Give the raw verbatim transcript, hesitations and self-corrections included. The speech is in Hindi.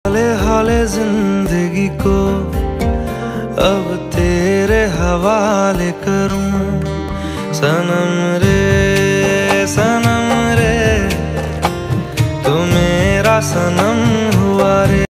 हाले हाले जिंदगी को अब तेरे हवाले करूं। सनम रे सनम रे तू मेरा सनम हुआ रे।